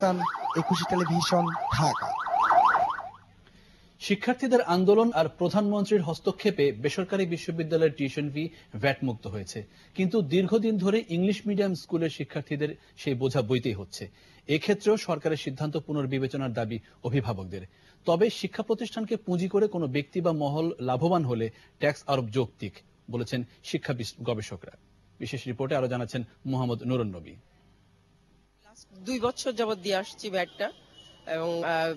একুশে টেলিভিশন, ঢাকা। শিক্ষার্থীদের আন্দোলন আর প্রধানমন্ত্রীর হস্তক্ষেপে বেসরকারি বিশ্ববিদ্যালয়ের টিউশন ফি ভ্যাট মুক্ত হয়েছে, কিন্তু দীর্ঘদিন ধরে ইংলিশ মিডিয়াম স্কুলের শিক্ষার্থীদের সেই বোঝা বইতেই হচ্ছে। এক্ষেত্রেও সরকারের সিদ্ধান্ত পুনর্বিবেচনার দাবি অভিভাবকদের। তবে শিক্ষা প্রতিষ্ঠানকে পুঁজি করে কোনো ব্যক্তি বা মহল লাভবান হলে ট্যাক্স আরোপ যৌক্তিক বলেছেন শিক্ষা গবেষকরা। বিশেষ রিপোর্টে আরো জানাচ্ছেন মোহাম্মদ নুরুন নবী। 2 বছর যাবত দিয়ে আসছি ভ্যাটটা, এবং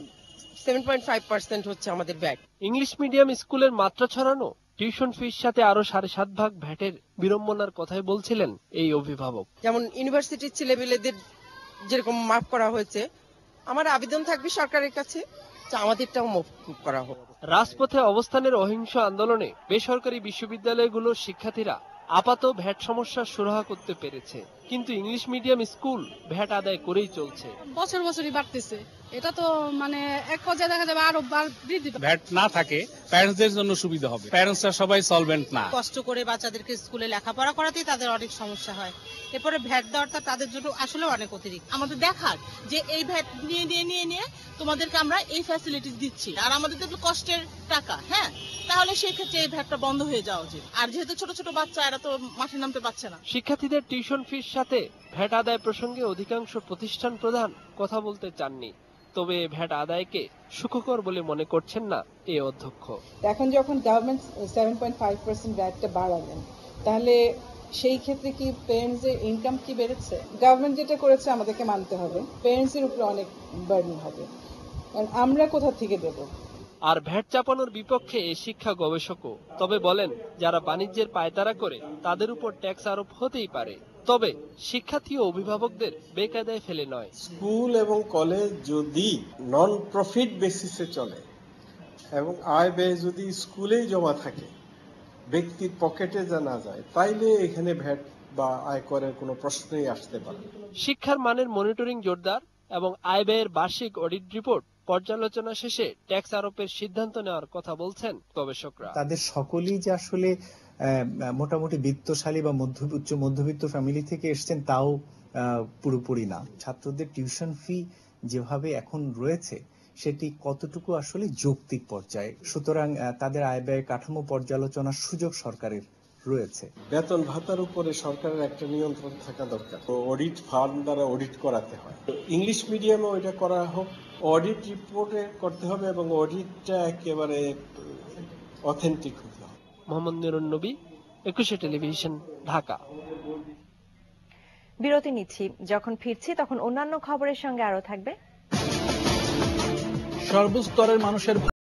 7.5% হচ্ছে আমাদের ভ্যাট। ইংলিশ মিডিয়াম স্কুলের মাত্রা ছড়ানো টিউশন ফির সাথে আরো 7.5% ভ্যাটের বিড়ম্বনার কথাই বলছিলেন এই অভিভাবক। যেমন ইউনিভার্সিটির ছেলেমেয়েদের যেরকম মাফ করা হয়েছে, আমার আবেদন থাকবে সরকারের কাছে যে আমাদেরটাও মাফ করা হোক। রাজপথে অবস্থানের অহিংস আন্দোলনে বেসরকারি বিশ্ববিদ্যালয়গুলোর শিক্ষার্থীরা আপাত ভ্যাট সমস্যার সুরাহা করতে পেরেছে, কিন্তু ইংলিশ মিডিয়াম স্কুল ভ্যাট আদায় করেই চলছে। বছর বছরই বাড়তেছে, এটা তো মানে এক পর্যায়ে দেখা যাবে আরো বৃদ্ধি। ভ্যাট না থাকে প্যারেন্টসদের জন্য সুবিধা হবে, প্যারেন্টসরা সবাই সলভেন্ট না। কষ্ট করে বাচ্চাদেরকে স্কুলে লেখাপড়া করাতেই তাদের অনেক সমস্যা হয়, এরপরে ভ্যাট দেওয়াটা তাদের জন্য আসলে অনেক অতিরিক্ত। আমাদের দেখার যে এই ভ্যাট নিয়ে তোমাদেরকে আমরা এই ফ্যাসিলিটিস দিচ্ছি, আর আমাদের তো কষ্টের টাকা, হ্যাঁ, তাহলে সেই ক্ষেত্রে এই ভ্যাটটা বন্ধ হয়ে যাওয়া উচিত। আর যেহেতু ছোট ছোট বাচ্চা, এরা তো মাঠে নামতে পারছে না। শিক্ষার্থীদের টিউশন ফির সাথে ভ্যাট আদায় প্রসঙ্গে অধিকাংশ প্রতিষ্ঠান প্রধান কথা বলতে চাননি, তবে ভ্যাট আদায়কে সুখকর বলে মনে করছেন না এই অধ্যক্ষ। এখন যখন গভর্নমেন্ট 7.5% ভ্যাটটা বাড়ালেন, তাহলে সেই ক্ষেত্রে কি পেরেন্টস এর ইনকাম কি বেড়েছে? গভর্নমেন্ট যেটা করেছে আমাদেরকে মানতে হবে, পেরেন্টস এর উপর অনেক বার্ডেন হবে, কারণ আমরা কোথা থেকে দেব? আর ভ্যাট চাপানোর বিপক্ষে এই শিক্ষা গবেষকও, তবে বলেন যারা বাণিজ্যের পায়তারা করে তাদের উপর ট্যাক্স আরোপ হতেই পারে, তবে শিক্ষার্থী ও অভিভাবকদের বেকায়দায় ফেলে নয়। স্কুল এবং কলেজ যদি নন প্রফিট বেসিসে চলে এবং আয় ব্যয় যদি স্কুলেই জমা থাকে, ব্যক্তির পকেটে জানা যায়, তাইলে এখানে ভ্যাট বা আয়করের কোনো প্রশ্নই আসতে পারে। শিক্ষার মানের মনিটরিং জোরদার এবং আয় ব্যয়ের বার্ষিক অডিট রিপোর্ট পর্যালোচনা শেষে ট্যাক্স আরোপের সিদ্ধান্ত নেওয়ার কথা বলছেন গবেষকরা। তাদের সকলেই যে আসলে মোটামুটি বিত্তশালী বা উচ্চ মধ্যবিত্ত ফ্যামিলি থেকে এসেছেন তাও পুরোপুরি না। ছাত্রদের টিউশন ফি যেভাবে এখন রয়েছে সেটি কতটুকু আসলে যৌক্তিক পর্যায়ে, সুতরাং তাদের আয় ব্যয় কাঠামো পর্যালোচনার সুযোগ সরকারের রয়েছে। বেতন ভাতার উপরে সরকারের একটা নিয়ন্ত্রণ থাকা দরকার। অডিট ফার্ম দ্বারা অডিট করাতে হয়। ইংলিশ মিডিয়ামে ওইটা করা হোক, অডিট রিপোর্টে করতে হবে এবং অডিটটা একেবারে অথেন্টিক হতে হবে। মোহাম্মদ নুরুন নবী, একুশে টেলিভিশন, ঢাকা। বিরতি নিচ্ছি, যখন ফিরছি তখন অন্যান্য খবরের সঙ্গে আরো থাকবে। সর্বস্তরের মানুষের